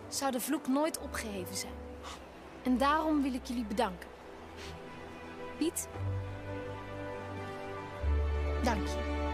zou de vloek nooit opgeheven zijn. En daarom wil ik jullie bedanken. Piet, dank je.